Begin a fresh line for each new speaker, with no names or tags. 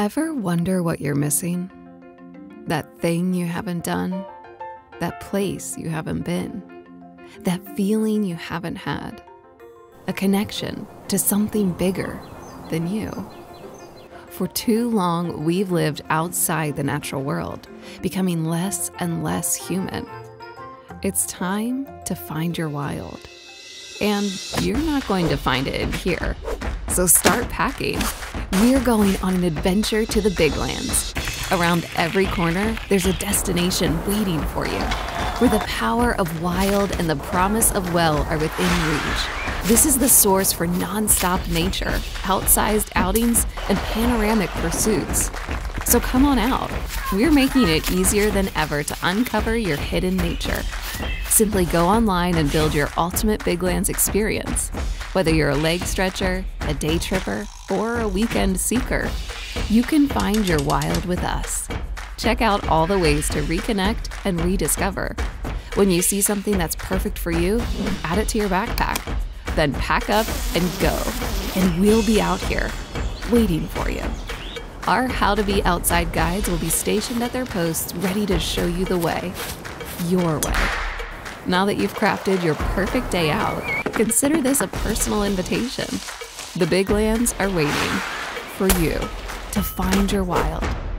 Ever wonder what you're missing? That thing you haven't done? That place you haven't been? That feeling you haven't had? A connection to something bigger than you? For too long, we've lived outside the natural world, becoming less and less human. It's time to find your wild. And you're not going to find it in here. So start packing. We're going on an adventure to the big lands. Around every corner, there's a destination waiting for you, where the power of wild and the promise of well are within reach. This is the source for non-stop nature, outsized outings, and panoramic pursuits. So come on out. We're making it easier than ever to uncover your hidden nature. Simply go online and build your ultimate big lands experience. Whether you're a leg stretcher, a day tripper, or a weekend seeker, you can find your wild with us. Check out all the ways to reconnect and rediscover. When you see something that's perfect for you, add it to your backpack. Then pack up and go. And we'll be out here, waiting for you. Our How to Be Outside guides will be stationed at their posts, ready to show you the way, your way. Now that you've crafted your perfect day out, consider this a personal invitation. The big lands are waiting for you to find your wild.